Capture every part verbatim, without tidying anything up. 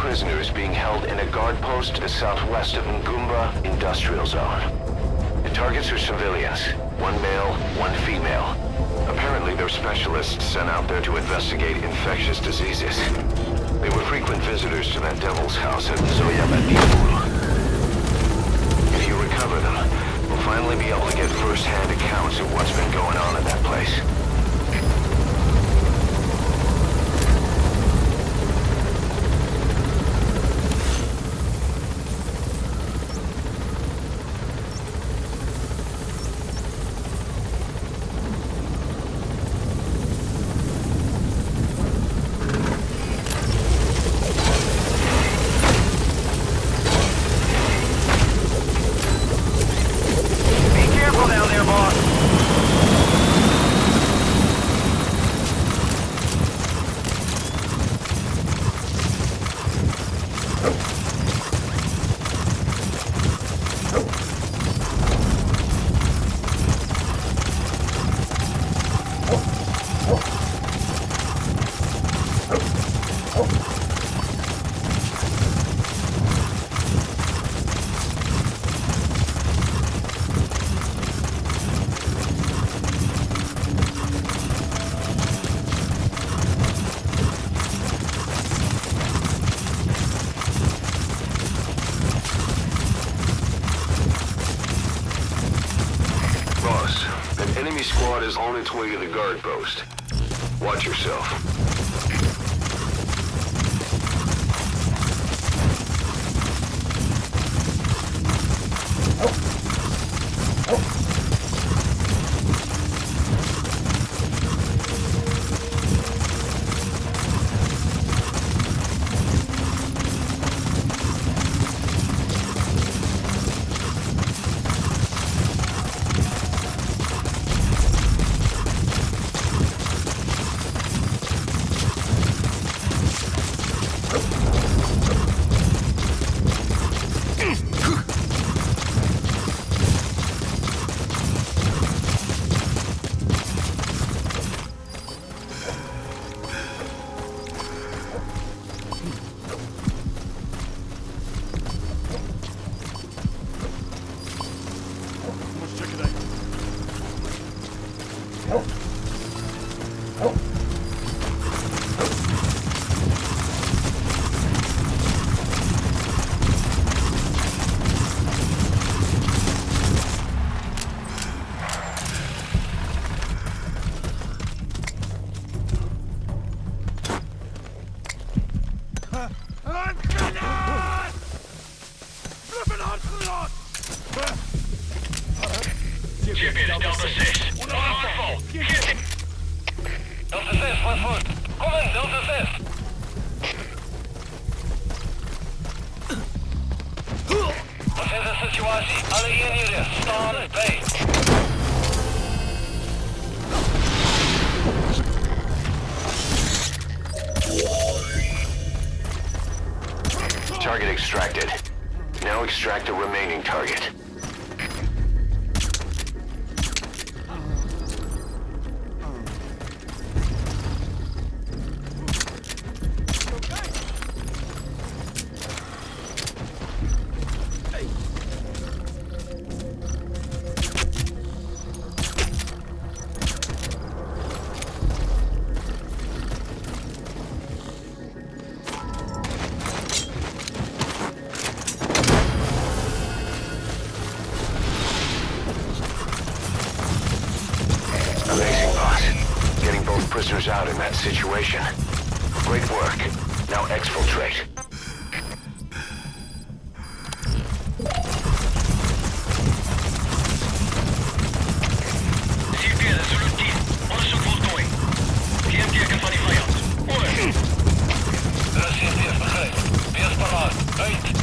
prisoner is being held in a guard post to the southwest of Ngumba Industrial Zone. The targets are civilians, one male, one female. Apparently they're specialists sent out there to investigate infectious diseases. They were frequent visitors to that devil's house at Zoyabadibur. If you recover them, we'll finally be able to get first-hand accounts of what's been going on in that place. Squad is on its way to the guard post. Watch yourself. G P S Delta seis. Nog een aanval. Delta zes, wat voor? Kom in, Delta zes. Wat is de situatie? Alle eenheden staan bij. Target extracted. Now extract the remaining target. Prisoners out in that situation. Great work. Now exfiltrate. C P L, Zulu team. Onderzoek voltooid. T M T kan van die vijand. Oor. De C P F begrijp. Wees paraat. Uit.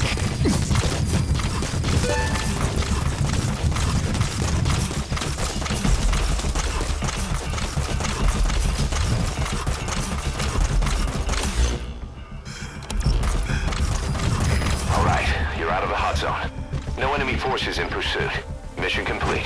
Out of the hot zone. No enemy forces in pursuit. Mission complete.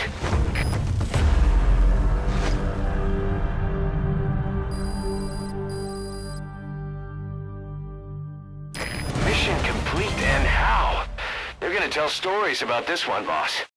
They're gonna tell stories about this one, boss.